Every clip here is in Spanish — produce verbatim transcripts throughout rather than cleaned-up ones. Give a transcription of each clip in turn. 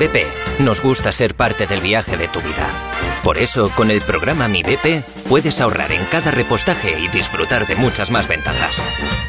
B P nos gusta ser parte del viaje de tu vida. Por eso, con el programa Mi B P, puedes ahorrar en cada repostaje y disfrutar de muchas más ventajas.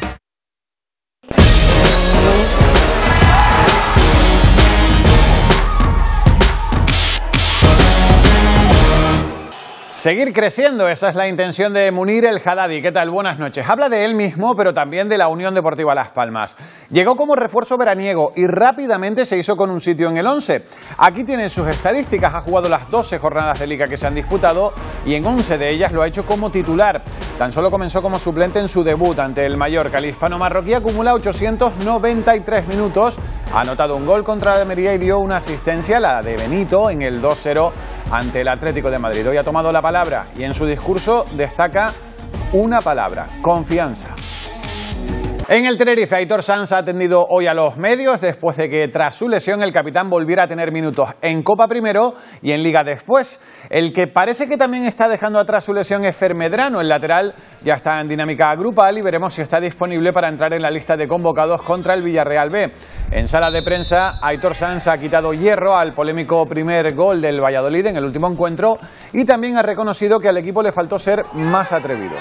Seguir creciendo, esa es la intención de Munir El Haddadi. ¿Qué tal? Buenas noches. Habla de él mismo, pero también de la Unión Deportiva Las Palmas. Llegó como refuerzo veraniego y rápidamente se hizo con un sitio en el once. Aquí tienen sus estadísticas. Ha jugado las doce jornadas de liga que se han disputado y en once de ellas lo ha hecho como titular. Tan solo comenzó como suplente en su debut ante el Mallorca. El hispano-marroquí acumula ochocientos noventa y tres minutos. Ha anotado un gol contra la Almería y dio una asistencia, la de Benito, en el dos cero ante el Atlético de Madrid. Hoy ha tomado la palabra y en su discurso destaca una palabra: confianza. En el Tenerife, Aitor Sanz ha atendido hoy a los medios después de que tras su lesión el capitán volviera a tener minutos en Copa primero y en Liga después. El que parece que también está dejando atrás su lesión es Fer Medrano. El lateral ya está en dinámica grupal y veremos si está disponible para entrar en la lista de convocados contra el Villarreal B. En sala de prensa, Aitor Sanz ha quitado hierro al polémico primer gol del Valladolid en el último encuentro y también ha reconocido que al equipo le faltó ser más atrevido.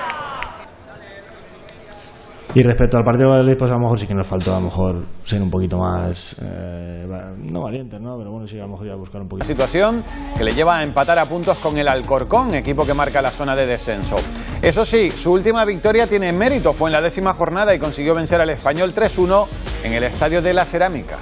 Y respecto al partido de Valladolid, pues a lo mejor sí que nos faltó a lo mejor ser un poquito más, eh, no valientes, ¿no? Pero bueno, sí, a lo mejor ya buscar un poquito. Situación que le lleva a empatar a puntos con el Alcorcón, equipo que marca la zona de descenso. Eso sí, su última victoria tiene mérito, fue en la décima jornada y consiguió vencer al Español tres uno en el Estadio de la Cerámica.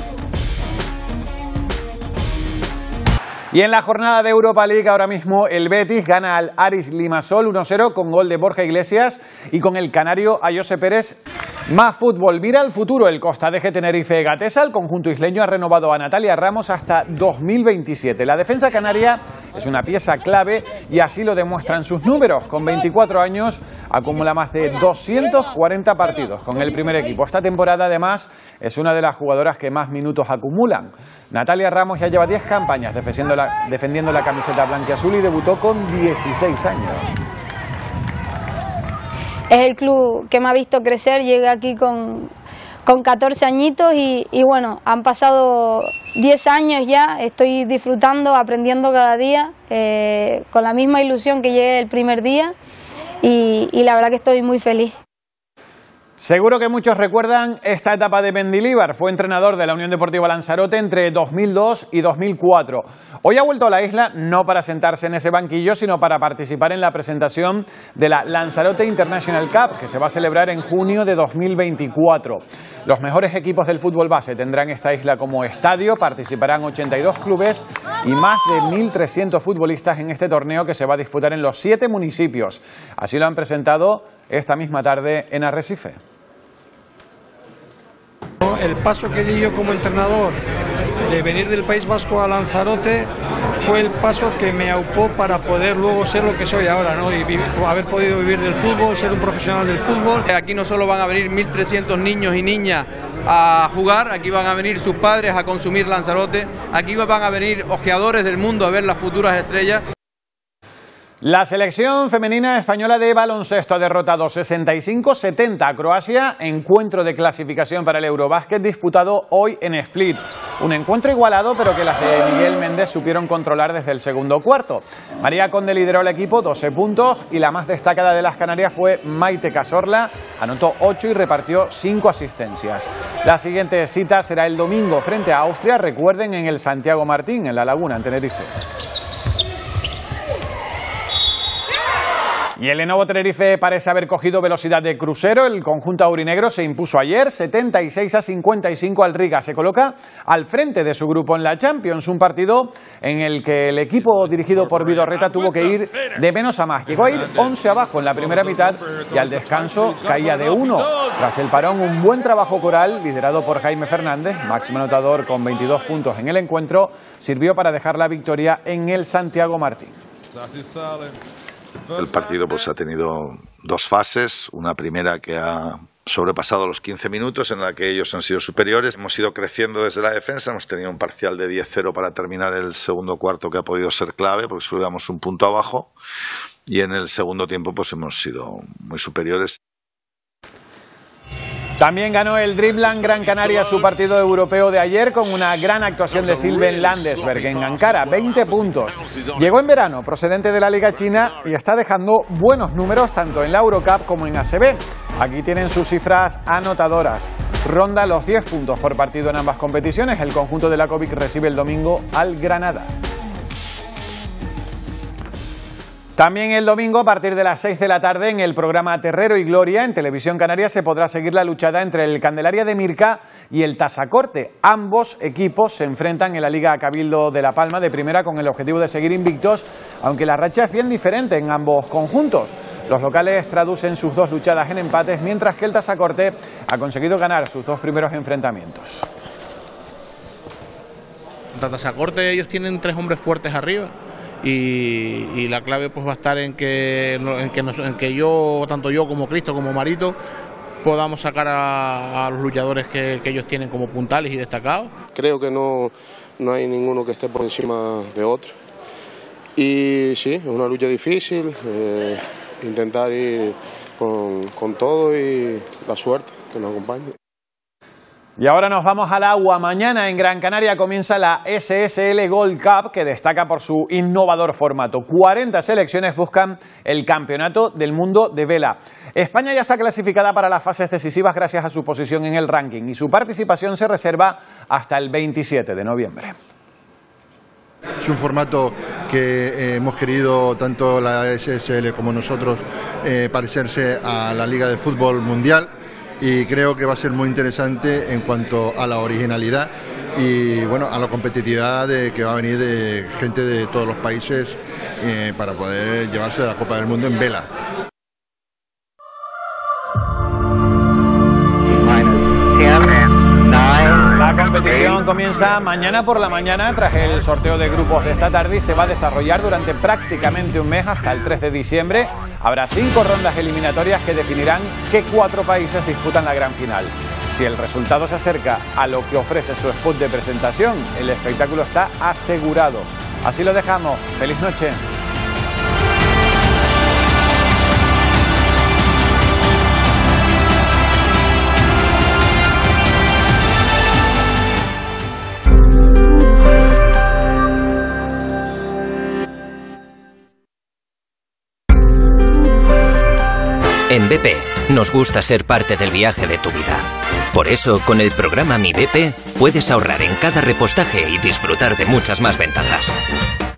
Y en la jornada de Europa League ahora mismo el Betis gana al Aris Limassol uno cero con gol de Borja Iglesias y con el canario Ayose Pérez. Más fútbol, mira al futuro. El Costa de Tenerife Gatesa, el conjunto isleño, ha renovado a Natalia Ramos hasta dos mil veintisiete. La defensa canaria es una pieza clave y así lo demuestran sus números. Con veinticuatro años acumula más de doscientos cuarenta partidos con el primer equipo. Esta temporada además es una de las jugadoras que más minutos acumulan. Natalia Ramos ya lleva diez campañas defendiendo la, defendiendo la camiseta blanquiazul y debutó con dieciséis años. Es el club que me ha visto crecer, llegué aquí con, con catorce añitos y, y bueno, han pasado diez años ya, estoy disfrutando, aprendiendo cada día, eh, con la misma ilusión que llegué el primer día y, y la verdad que estoy muy feliz. Seguro que muchos recuerdan esta etapa de Mendilibar. Fue entrenador de la Unión Deportiva Lanzarote entre dos mil dos y dos mil cuatro. Hoy ha vuelto a la isla no para sentarse en ese banquillo, sino para participar en la presentación de la Lanzarote International Cup, que se va a celebrar en junio de dos mil veinticuatro. Los mejores equipos del fútbol base tendrán esta isla como estadio, participarán ochenta y dos clubes y más de mil trescientos futbolistas en este torneo que se va a disputar en los siete municipios. Así lo han presentado esta misma tarde en Arrecife. El paso que di yo como entrenador de venir del País Vasco a Lanzarote fue el paso que me aupó para poder luego ser lo que soy ahora, ¿no? Y vivir, haber podido vivir del fútbol, ser un profesional del fútbol. Aquí no solo van a venir mil trescientos niños y niñas a jugar, aquí van a venir sus padres a consumir Lanzarote, aquí van a venir ojeadores del mundo a ver las futuras estrellas. La selección femenina española de baloncesto ha derrotado sesenta y cinco a setenta a Croacia, encuentro de clasificación para el Eurobásquet disputado hoy en Split. Un encuentro igualado, pero que las de Miguel Méndez supieron controlar desde el segundo cuarto. María Conde lideró al equipo, doce puntos, y la más destacada de las canarias fue Maite Casorla, anotó ocho y repartió cinco asistencias. La siguiente cita será el domingo frente a Austria, recuerden, en el Santiago Martín, en La Laguna, en Tenerife. Y el Lenovo Tenerife parece haber cogido velocidad de crucero. El conjunto aurinegro se impuso ayer setenta y seis a cincuenta y cinco al Riga. Se coloca al frente de su grupo en la Champions, un partido en el que el equipo dirigido por Vidorreta tuvo que ir de menos a más. Llegó a ir once abajo en la primera mitad y al descanso caía de uno. Tras el parón, un buen trabajo coral liderado por Jaime Fernández, máximo anotador con veintidós puntos en el encuentro, sirvió para dejar la victoria en el Santiago Martín. El partido pues ha tenido dos fases, una primera que ha sobrepasado los quince minutos en la que ellos han sido superiores. Hemos ido creciendo desde la defensa, hemos tenido un parcial de diez cero para terminar el segundo cuarto que ha podido ser clave porque solo íbamos un punto abajo y en el segundo tiempo pues hemos sido muy superiores. También ganó el Dribbland Gran Canaria su partido europeo de ayer con una gran actuación de Sylvain Landesberg en Ankara, veinte puntos. Llegó en verano procedente de la Liga China y está dejando buenos números tanto en la Eurocup como en A C B. Aquí tienen sus cifras anotadoras. Ronda los diez puntos por partido en ambas competiciones. El conjunto de la Lakovic recibe el domingo al Granada. También el domingo a partir de las seis de la tarde en el programa Terrero y Gloria en Televisión Canaria se podrá seguir la luchada entre el Candelaria de Mirca y el Tasacorte. Ambos equipos se enfrentan en la Liga Cabildo de La Palma de primera con el objetivo de seguir invictos, aunque la racha es bien diferente en ambos conjuntos. Los locales traducen sus dos luchadas en empates, mientras que el Tasacorte ha conseguido ganar sus dos primeros enfrentamientos. En Tasacorte ellos tienen tres hombres fuertes arriba. Y, y la clave pues va a estar en que, en que, nos, en que yo, tanto yo como Cristo como Marito, podamos sacar a, a los luchadores que, que ellos tienen como puntales y destacados. Creo que no, no hay ninguno que esté por encima de otro. Y sí, es una lucha difícil, eh, intentar ir con, con todo y la suerte que nos acompañe. Y ahora nos vamos al agua. Mañana en Gran Canaria comienza la S S L Gold Cup, que destaca por su innovador formato. cuarenta selecciones buscan el campeonato del mundo de vela. España ya está clasificada para las fases decisivas gracias a su posición en el ranking y su participación se reserva hasta el veintisiete de noviembre. Es un formato que eh, hemos querido tanto la S S L como nosotros eh, parecerse a la Liga de Fútbol Mundial. Y creo que va a ser muy interesante en cuanto a la originalidad y bueno, a la competitividad de, que va a venir de gente de todos los países eh, para poder llevarse la Copa del Mundo en vela. La competición comienza mañana por la mañana tras el sorteo de grupos de esta tarde y se va a desarrollar durante prácticamente un mes hasta el tres de diciembre. Habrá cinco rondas eliminatorias que definirán qué cuatro países disputan la gran final. Si el resultado se acerca a lo que ofrece su spot de presentación, el espectáculo está asegurado. Así lo dejamos. ¡Feliz noche! En B P nos gusta ser parte del viaje de tu vida. Por eso, con el programa Mi B P, puedes ahorrar en cada repostaje y disfrutar de muchas más ventajas.